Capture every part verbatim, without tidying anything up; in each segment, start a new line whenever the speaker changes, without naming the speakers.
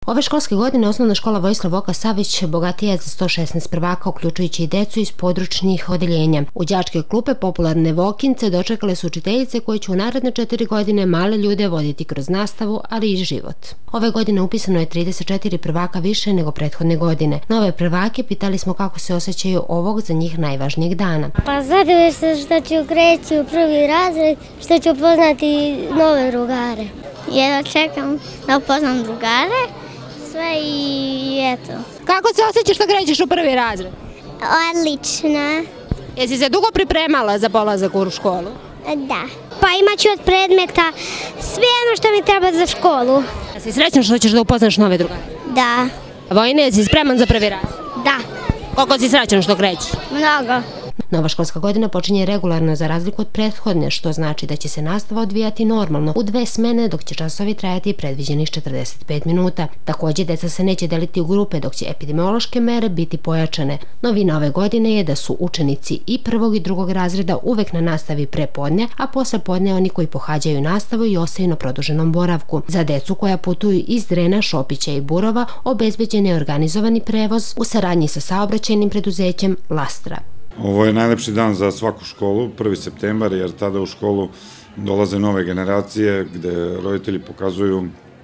Ove školske godine osnovna škola Vojislav Voka Savić bogatija je za sto šesnaest prvaka, uključujući i decu iz područnih odeljenja. U đačke klupe popularne Vokince dočekale su učiteljice koje će u naredne četiri godine male ljude voditi kroz nastavu, ali i život. Ove godine upisano je trideset četiri prvaka više nego prethodne godine. Nove prvake pitali smo kako se osjećaju ovog za njih najvažnijeg dana.
Pa zadovoljna sam što ću kreći u prvi razred, što ću upoznati nove drugare.
Jedva čekam da upoznam drugare, sve i eto.
Kako se osjećaš što krećeš u prvi razred?
Odlično.
Jesi se dugo pripremala za polazak u školu?
Da.
Pa imat ću od predmeta sve ono što mi treba za školu.
Jesi srećan što ćeš da upoznaš nove drugare?
Da.
Vojne, jesi spreman za prvi razred?
Da.
Koliko si srećan što krećeš?
Mnogo.
Nova školska godina počinje regularno za razliku od prethodne, što znači da će se nastava odvijati normalno u dve smene, dok će časovi trajati predviđenih četrdeset pet minuta. Također, deca se neće deliti u grupe, dok će epidemiološke mere biti pojačane. Novina ove godine je da su učenici i prvog i drugog razreda uvek na nastavi pre podne, a posle podne oni koji pohađaju nastavu i ostaju na produženom boravku. Za decu koja putuju iz Drena, Šopića i Burova obezbeđen je organizovani prevoz u saradnji sa saobraćajnim preduzećem Lastra.
Ovo je najlepši dan za svaku školu, prvi septembar, jer tada u školu dolaze nove generacije gde roditelji pokazuju,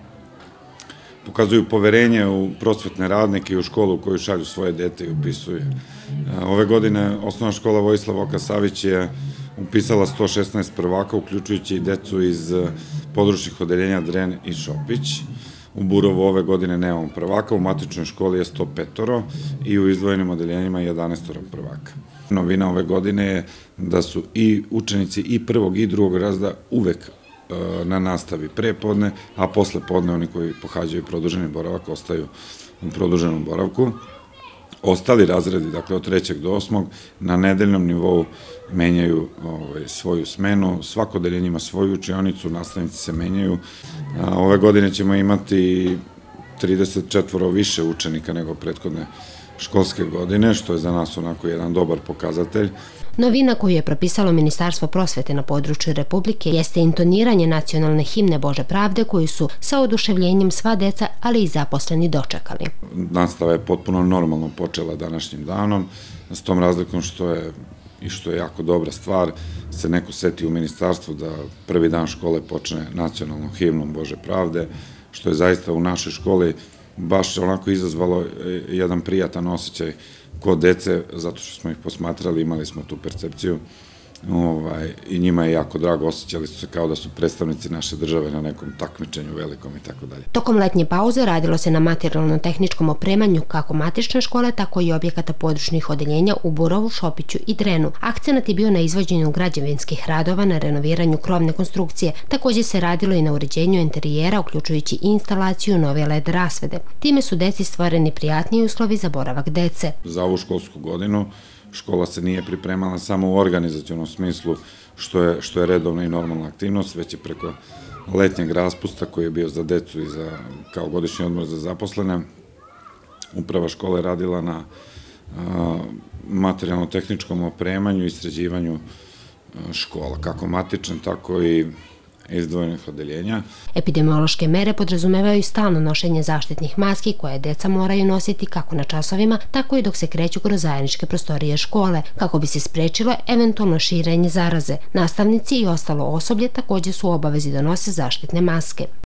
pokazuju poverenje u prosvetne radnike i u školu u koju šalju svoje dete i upisuju. Ove godine osnovna škola Vojislav Voka Savić je upisala sto šesnaest prvaka, uključujući i decu iz područnih odeljenja Dren i Šopić. U Burovu ove godine nemamo prvaka, u matičnoj školi je sto pet i u izdvojenim odeljenjima jedanaest prvaka. Novina ove godine je da su i učenici i prvog i drugog razreda uvek na nastavi pre podne, a posle podne oni koji pohađaju produženi boravak ostaju u produženom boravku. Ostali razredi, dakle od trećeg do osmog, na nedeljnom nivou menjaju svoju smenu, svako odeljenje ima svoju učionicu, nastavnici se menjaju. Ove godine ćemo imati trideset četiri više učenika nego prethodne školske godine, što je za nas onako jedan dobar pokazatelj.
Novina koju je propisalo Ministarstvo prosvete na području Republike jeste intoniranje nacionalne himne Bože pravde koju su sa oduševljenjem sva deca, ali i zaposleni dočekali.
Nastava je potpuno normalno počela današnjim danom, s tom razlikom što je i što je jako dobra stvar, se neko seti u ministarstvu da prvi dan škole počne nacionalnom himnom Bože pravde, što je zaista u našoj školi baš onako izazvalo jedan prijatan osjećaj kod dece, zato što smo ih posmatrali, imali smo tu percepciju i njima je jako drago, osjećali su se kao da su predstavnici naše države na nekom takmičenju velikom i tako dalje.
Tokom letnje pauze radilo se na materijalno-tehničkom opremanju kako matične škole, tako i objekata područnih odeljenja u Burovu, Šopiću i Drenu. Akcenat je bio na izvođenju građevinskih radova, na renoviranju krovne konstrukcije. Također se radilo i na uređenju interijera, uključujući instalaciju nove el e de rasvede. Time su deci stvoreni prijatniji uslovi za boravak dece.
Za ovu školsku godinu škola se nije pripremala samo u organizacionom smislu, što je, što je redovna i normalna aktivnost, već je preko letnjeg raspusta koji je bio za decu i za, kao godišnji odmor za zaposlene. Uprava škole radila na materijalno-tehničkom opremanju i sređivanju škola, kako matične, tako i izdvojenih odeljenja.
Epidemiološke mere podrazumevaju stalno nošenje zaštitnih maski koje deca moraju nositi kako na časovima, tako i dok se kreću kroz zajedničke prostorije škole, kako bi se sprečilo eventualno širenje zaraze. Nastavnici i ostalo osoblje također su u obavezi da nose zaštitne maske.